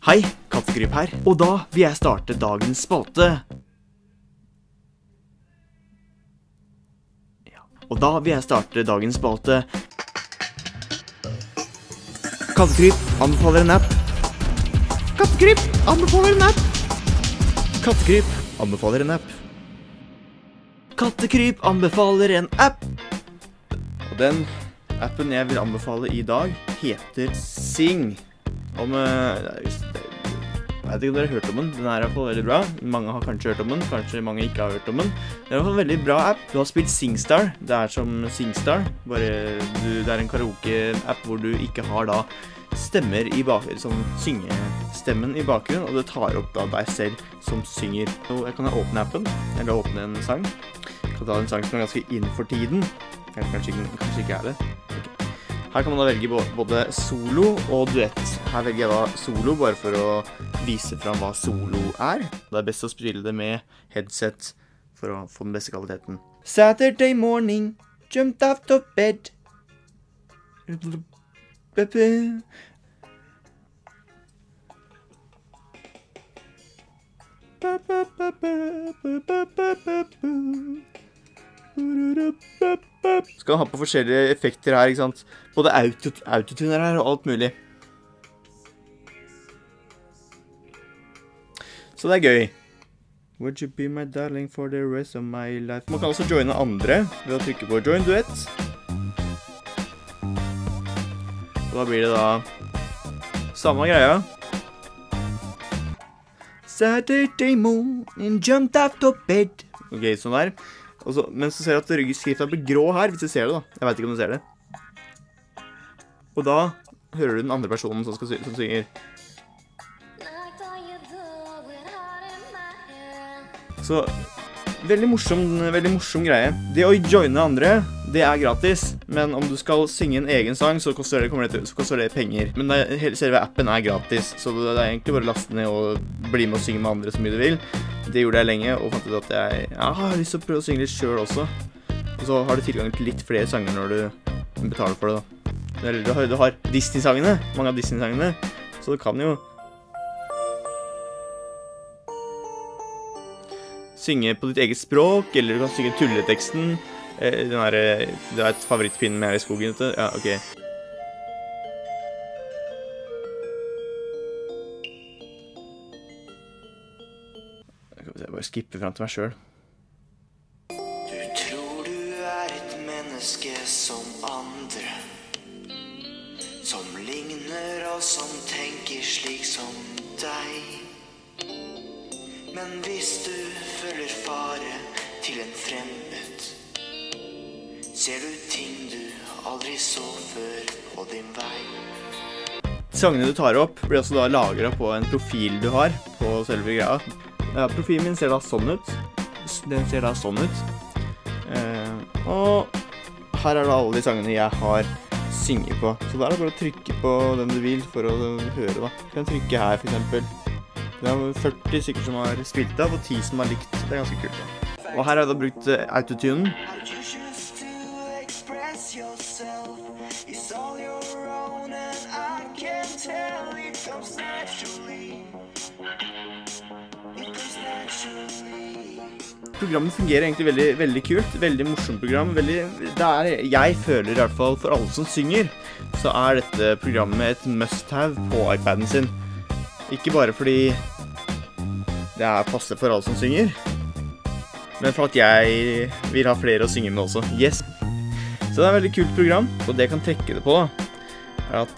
Hei, Kattegryp her, og da vil jeg starte dagens spalte. Kattegryp anbefaler en app. Kattegryp anbefaler en app. Kattegryp anbefaler en app. Kattegryp anbefaler en app. Og den appen jeg vil anbefale i dag heter Sing. Jeg vet ikke om dere har hørt om den. Den er i hvert fall veldig bra. Mange har kanskje hørt om den, kanskje mange ikke har hørt om den. Det er i hvert fall en veldig bra app. Du har spilt SingStar. Det er som SingStar, bare det er en karaoke-app hvor du ikke har da stemmer i bakgrunnen, som syngestemmen i bakgrunnen, og det tar opp da deg selv som synger. Så jeg kan åpne appen, eller åpne en sang. Jeg kan ta en sang som er ganske inn for tiden. Kanskje ikke er det. Okay. Her kan man da velge både solo og duett. Her velger jeg da solo, bare for å vise fram hva solo er. Det er best å spille det med headset for å få den beste kvaliteten. Saturday morning, jumped out of bed. Skal ha på forskjellige effekter her, ikke sant? Både autotuner her og alt mulig. Så det er gøy. Would you be my darling for the rest of my life? Man kan også joine andre ved å trykke på join duett. Og da blir det da samme greia. Saturday morning, jumped out of bed. Ok, sånn der. Men så ser du at skriften blir grå her, hvis du ser det da. Jeg vet ikke om du ser det. Og da hører du den andre personen som synger. Så, veldig morsom greie. Det å joine andre, det er gratis. Men om du skal synge en egen sang, så koster det penger. Men selve appen er gratis, så det er egentlig bare å laste ned og bli med og synge med andre så mye du vil. Det gjorde jeg lenge, og fant ut at jeg har lyst til å prøve å synge litt selv også. Og så har du tilgang til litt flere sanger når du betaler for det da. Du har Disney-sangene, mange av Disney-sangene, så du kan jo synge på ditt eget språk, eller du kan synge tulleteksten. Det er et favorittpinn med her i skogen, vet du. Ja, ok. Jeg bare skipper frem til meg selv. Du tror du er et menneske som andre, som ligner og som tenker slik som deg. Men hvis du føler fare til en fremmed, ser du ting du aldri så før på din vei. Sangene du tar opp blir også da lagret på en profil du har på selve greia. Ja, profilen min ser da sånn ut. Den ser da sånn ut. Og her er da alle de sangene jeg har synget på. Så da er det bare å trykke på den du vil for å høre da. Du kan trykke her for eksempel. Det er 40 stykker som har spilt av, og 10 som har likt. Det er ganske kult da. Og her har jeg da brukt autotunen. Programmet fungerer egentlig veldig kult, veldig morsomt program. Jeg føler i hvert fall for alle som synger, så er dette programmet et must-have på iPaden sin. Ikke bare fordi det er passe for alle som synger, men for at jeg vil ha flere å synge med også. Yes! Så det er et veldig kult program, og det jeg kan trekke det på da, er at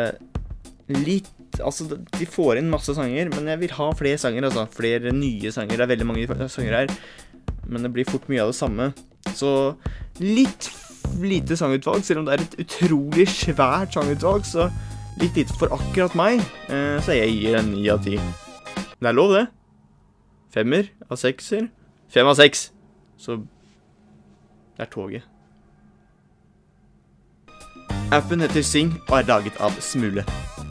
de får inn masse sanger, men jeg vil ha flere sanger, altså. Flere nye sanger, det er veldig mange sanger her, men det blir fort mye av det samme. Så litt lite sangutvalg, selv om det er et utrolig svært sangutvalg, så litt lite for akkurat meg, så jeg gir en 9 av 10. Det er lov det. 5 av 6, 5 av 6. Så det er toget. Appen heter Sing og er laget av Smule.